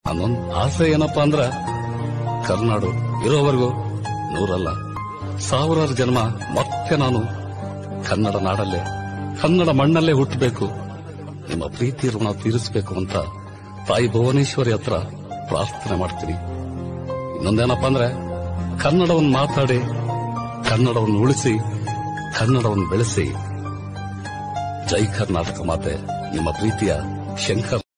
ನನ್ನೊಂದು ಆಸೆ ಏನಪ್ಪಾ ಅಂದ್ರ ಕರ್ನಾಡು ಇರೋವರೆಗೂ 100 ಅಲ್ಲ 1000 ಜನ್ಮ ಮತ್ತೆ ನಾನು ಕನ್ನಡ ನಾಡಲ್ಲೇ ಕನ್ನಡ ಮಣ್ಣಲ್ಲೇ ಹುಟ್ಟಬೇಕು, ನಿಮ್ಮ ಪ್ರೀತಿ ಋಣ ತೀರಿಸಬೇಕು ಅಂತ ತಾಯಿ ಭುವನೇಶ್ವರಿ ಹತ್ರ ಪ್ರಾರ್ಥನೆ ಮಾಡ್ತೀನಿ. ಇನ್ನೊಂದೇನಪ್ಪ ಅಂದ್ರೆ ಕನ್ನಡವನ್ನು ಮಾತಾಡಿ, ಕನ್ನಡವನ್ನು ಉಳಿಸಿ, ಕನ್ನಡವನ್ನು ಬೆಳೆಸಿ. ಜೈ ಕರ್ನಾಟಕ ಮಾತೆ, ನಿಮ್ಮ ಪ್ರೀತಿಯ ಶಂಕರ್.